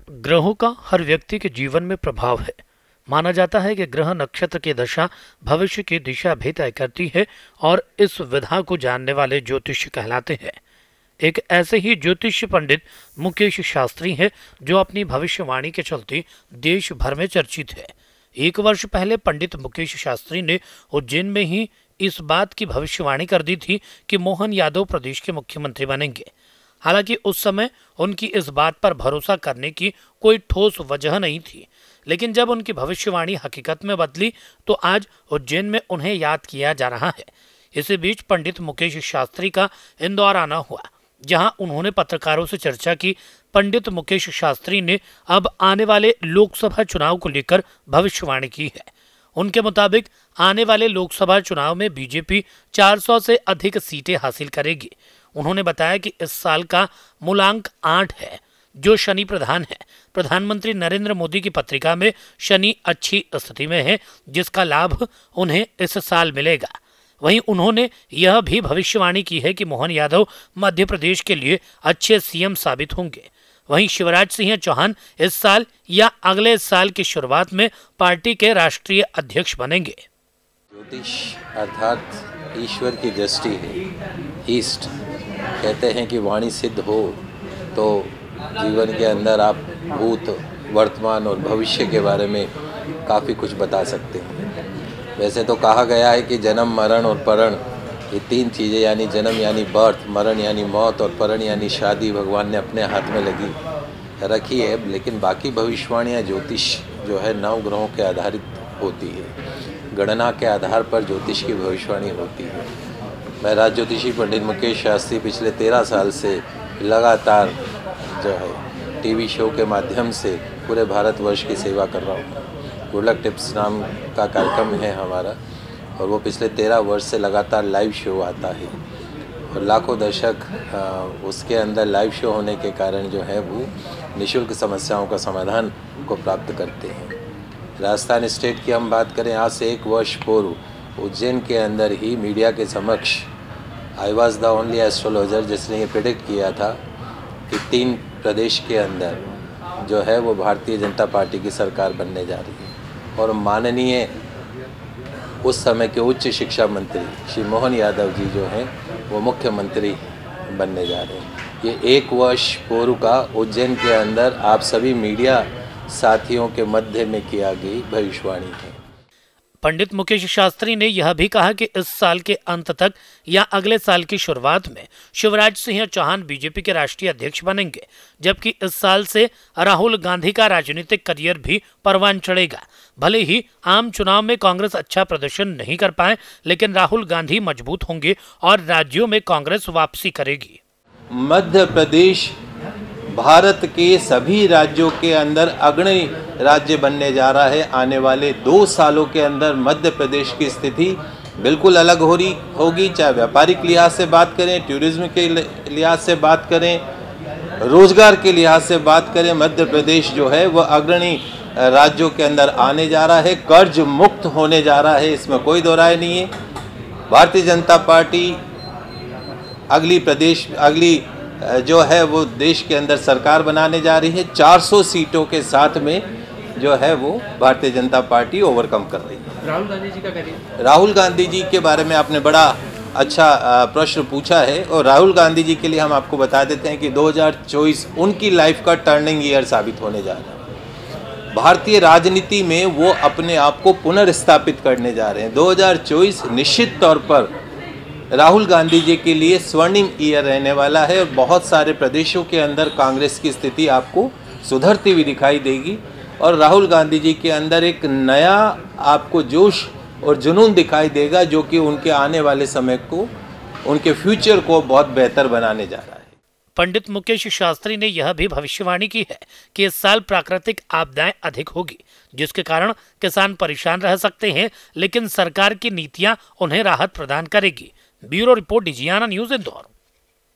ग्रहों का हर व्यक्ति के जीवन में प्रभाव है। माना जाता है कि ग्रह नक्षत्र की दशा भविष्य की दिशा भी तय करती है और इस विधा को जानने वाले ज्योतिष कहलाते हैं। एक ऐसे ही ज्योतिष पंडित मुकेश शास्त्री हैं जो अपनी भविष्यवाणी के चलते देश भर में चर्चित है। 1 वर्ष पहले पंडित मुकेश शास्त्री ने उज्जैन में ही इस बात की भविष्यवाणी कर दी थी कि मोहन यादव प्रदेश के मुख्यमंत्री बनेंगे। हालांकि उस समय उनकी इस बात पर भरोसा करने की कोई ठोस वजह नहीं थी, लेकिन जब उनकी भविष्यवाणी हकीकत में बदली तो आज उज्जैन में उन्हें याद किया जा रहा है। इसी बीच पंडित मुकेश शास्त्री का इंदौर आना हुआ, जहां उन्होंने पत्रकारों से चर्चा की। पंडित मुकेश शास्त्री ने अब आने वाले लोकसभा चुनाव को लेकर भविष्यवाणी की है। उनके मुताबिक आने वाले लोकसभा चुनाव में बीजेपी 400 से अधिक सीटें हासिल करेगी। उन्होंने बताया कि इस साल का मूलांक 8 है, जो शनि प्रधान है। प्रधानमंत्री नरेंद्र मोदी की पत्रिका में शनि अच्छी स्थिति में है, जिसका लाभ उन्हें इस साल मिलेगा। वहीं उन्होंने यह भी भविष्यवाणी की है कि मोहन यादव मध्य प्रदेश के लिए अच्छे सीएम साबित होंगे। वहीं शिवराज सिंह चौहान इस साल या अगले साल की शुरुआत में पार्टी के राष्ट्रीय अध्यक्ष बनेंगे। ज्योतिष अर्थात ईश्वर की दृष्टि है। ईस्ट कहते हैं कि वाणी सिद्ध हो तो जीवन के अंदर आप भूत, वर्तमान और भविष्य के बारे में काफ़ी कुछ बता सकते हैं। वैसे तो कहा गया है कि जन्म, मरण और परण, ये 3 चीज़ें यानी जन्म यानी बर्थ, मरण यानी मौत और परण यानी शादी भगवान ने अपने हाथ में लगी रखी है। लेकिन बाकी भविष्यवाणियाँ ज्योतिष जो है 9 ग्रहों के आधारित होती है। गणना के आधार पर ज्योतिष की भविष्यवाणी होती है। मैं राज ज्योतिषी पंडित मुकेश शास्त्री पिछले 13 साल से लगातार जो है टीवी शो के माध्यम से पूरे भारतवर्ष की सेवा कर रहा हूँ। गुड लक टिप्स नाम का कार्यक्रम है हमारा और वो पिछले 13 वर्ष से लगातार लाइव शो आता है और लाखों दर्शक उसके अंदर लाइव शो होने के कारण जो है वो निःशुल्क समस्याओं का समाधान को प्राप्त करते हैं। राजस्थान स्टेट की हम बात करें, आज से 1 वर्ष पूर्व उज्जैन के अंदर ही मीडिया के समक्ष I was the only astrologer जिसने ये प्रेडिक्ट किया था कि 3 प्रदेश के अंदर जो है वो भारतीय जनता पार्टी की सरकार बनने जा रही है और माननीय उस समय के उच्च शिक्षा मंत्री श्री मोहन यादव जी जो हैं वो मुख्यमंत्री बनने जा रहे हैं। ये 1 वर्ष पूर्व का उज्जैन के अंदर आप सभी मीडिया साथियों के मध्य में किया गई भविष्यवाणी है। पंडित मुकेश शास्त्री ने यह भी कहा कि इस साल के अंत तक या अगले साल की शुरुआत में शिवराज सिंह चौहान बीजेपी के राष्ट्रीय अध्यक्ष बनेंगे, जबकि इस साल से राहुल गांधी का राजनीतिक करियर भी परवान चढ़ेगा। भले ही आम चुनाव में कांग्रेस अच्छा प्रदर्शन नहीं कर पाए, लेकिन राहुल गांधी मजबूत होंगे और राज्यों में कांग्रेस वापसी करेगी। मध्य प्रदेश भारत के सभी राज्यों के अंदर अग्रणी राज्य बनने जा रहा है। आने वाले 2 सालों के अंदर मध्य प्रदेश की स्थिति बिल्कुल अलग होगी। चाहे व्यापारिक लिहाज से बात करें, टूरिज्म के लिहाज से बात करें, रोजगार के लिहाज से बात करें, मध्य प्रदेश जो है वह अग्रणी राज्यों के अंदर आने जा रहा है। कर्ज मुक्त होने जा रहा है, इसमें कोई दो राय नहीं है। भारतीय जनता पार्टी अगली जो है वो देश के अंदर सरकार बनाने जा रही है। 400 सीटों के साथ में जो है वो भारतीय जनता पार्टी ओवरकम कर रही है। राहुल गांधी जी का करिए। राहुल गांधी जी के बारे में आपने बड़ा अच्छा प्रश्न पूछा है और राहुल गांधी जी के लिए हम आपको बता देते हैं कि 2024 उनकी लाइफ का टर्निंग ईयर साबित होने जा रहा है। भारतीय राजनीति में वो अपने आप को पुनर्स्थापित करने जा रहे हैं। 2024 निश्चित तौर पर राहुल गांधी जी के लिए स्वर्णिम ईयर रहने वाला है और बहुत सारे प्रदेशों के अंदर कांग्रेस की स्थिति आपको सुधरती हुई दिखाई देगी और राहुल गांधी जी के अंदर एक नया आपको जोश और जुनून दिखाई देगा, जो कि उनके आने वाले समय को, उनके फ्यूचर को बहुत बेहतर बनाने जा रहा है। पंडित मुकेश शास्त्री ने यह भी भविष्यवाणी की है कि इस साल प्राकृतिक आपदाएं अधिक होगी, जिसके कारण किसान परेशान रह सकते हैं, लेकिन सरकार की नीतियां उन्हें राहत प्रदान करेगी। Bureau report, Digiana news, Indore.